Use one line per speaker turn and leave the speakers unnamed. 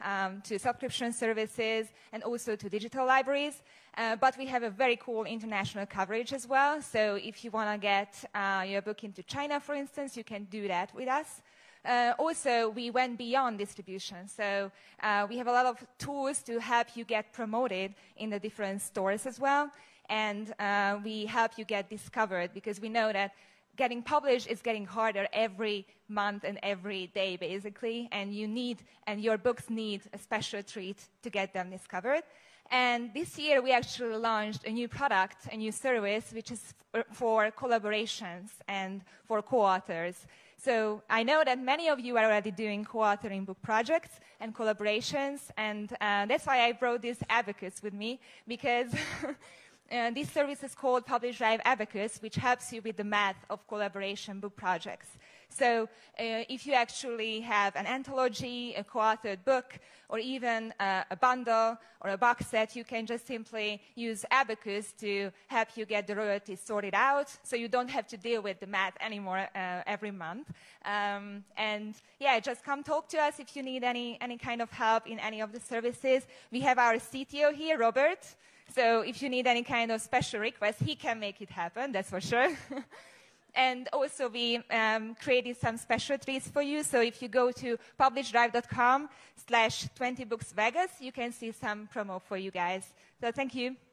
to subscription services, and also to digital libraries. But we have a very cool international coverage as well. So if you want to get your book into China, for instance, you can do that with us. Also, we went beyond distribution. So we have a lot of tools to help you get promoted in the different stores as well. And we help you get discovered, because we know that getting published is getting harder every month and every day, basically. And your books need a special treat to get them discovered. And this year, we actually launched a new product, a new service, which is for collaborations and for co-authors. So I know that many of you are already doing co-authoring book projects and collaborations, and that's why I brought this Abacus with me, because this service is called PublishDrive Abacus, which helps you with the math of collaboration book projects. So if you actually have an anthology, a co-authored book, or even a bundle or a box set, you can just simply use Abacus to help you get the royalties sorted out, so you don't have to deal with the math anymore every month. And yeah, just come talk to us if you need any kind of help in any of the services. We have our CTO here, Robert. So if you need any kind of special request, he can make it happen, that's for sure. And also, we created some special treats for you. So if you go to PublishDrive.com/20BooksVegas, you can see some promo for you guys. So thank you.